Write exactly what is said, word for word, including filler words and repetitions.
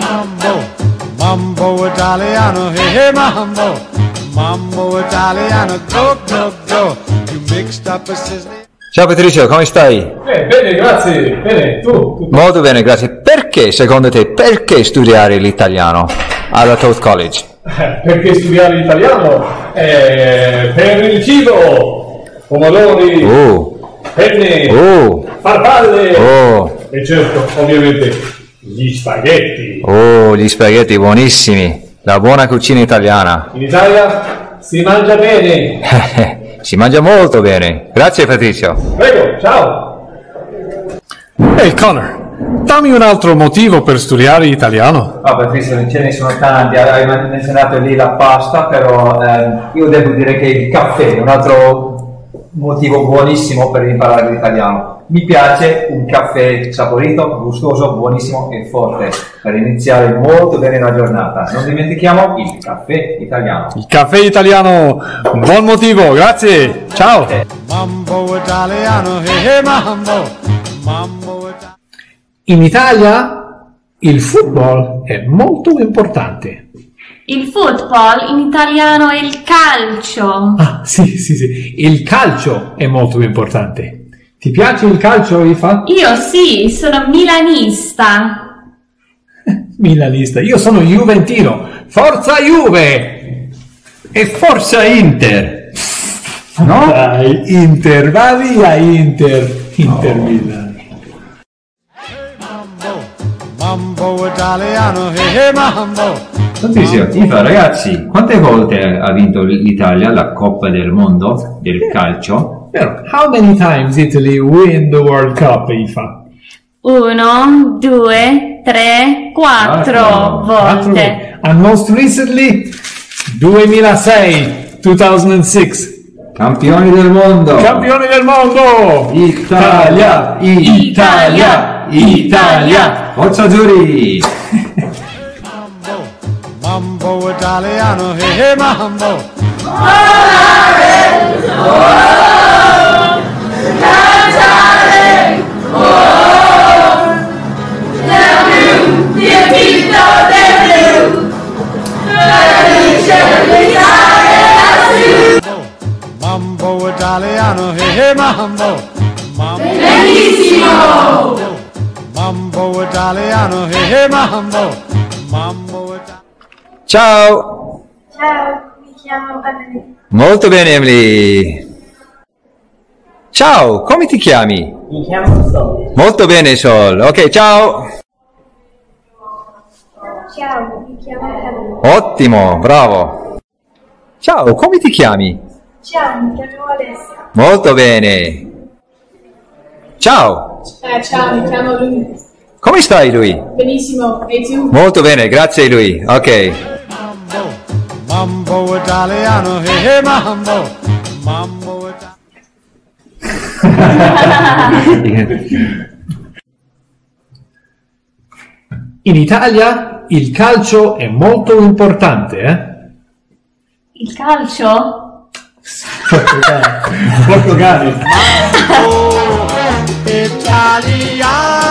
mambo, mambo Italiano, hey, hey, mambo, mambo Italiano, go, go, go. You mixed up a sizzling. Ciao Patricio, come stai? Eh, bene, grazie. Bene, tu? tu? Molto bene, grazie. Perché, secondo te, perché studiare l'italiano a Ratoath College? Eh, perché studiare l'italiano? Eh, per il cibo! Pomodori, Oh, penne, oh, farfalle oh, e certo, ovviamente, gli spaghetti. oh, gli spaghetti buonissimi, la buona cucina italiana. In Italia si mangia bene. Si mangia molto bene. Grazie Patricio. Prego, ciao! Ehi Connor, dammi un altro motivo per studiare italiano. Ah, Patrizio, ce ne sono tanti, hai menzionato lì la pasta, però eh, io devo dire che il caffè è un altro motivo buonissimo per imparare l'italiano. Mi piace un caffè saporito, gustoso, buonissimo e forte per iniziare molto bene la giornata. Non dimentichiamo il caffè italiano. Il caffè italiano, buon motivo, grazie, ciao. Mambo Italiano, hey, hey, mambo, mambo Italiano. In Italia il football è molto importante. Il football in italiano è il calcio. Ah, sì, sì, sì. Il calcio è molto importante. Ti piace il calcio, Ifa? Io sì, sono milanista. Milanista. Io sono juventino. Forza Juve! E forza Inter. No? Dai, Inter, va via Inter. Inter No. Milan. Mambo Italiano, hey, hey, mambo. Patrizio, Ifa, ragazzi, quante volte ha vinto l'Italia la Coppa del Mondo del calcio? How many times Italy win the World Cup, Ifa? Uno, due, tre, quattro volte. And most recently, duemilasei, duemilasei. Campioni del mondo! Campioni del mondo! Italia! Italia! Italia! Forza Azzurri! Mambo Italiano, hey, hey, mambo. Mambo Italiano, hey, hey, mambo. Bellissimo! Mambo Italiano, hey, hey, mambo. Mambo Italiano. Ciao! Ciao, mi chiamo Emily. Molto bene Emily! Ciao, come ti chiami? Mi chiamo Sol. Molto bene Sol, ok, ciao! Ciao, mi chiamo Emily. Ottimo, bravo! Ciao, come ti chiami? Ciao, mi chiamo Alessia. Molto bene! Ciao! Eh, ciao, mi chiamo lui. Come stai lui? Benissimo, e tu? Molto bene, grazie lui, ok. Mambo Italiano, hey, hey, mambo. Mambo In Italia il calcio è molto importante, eh? Il calcio? Portogallo. Italiano.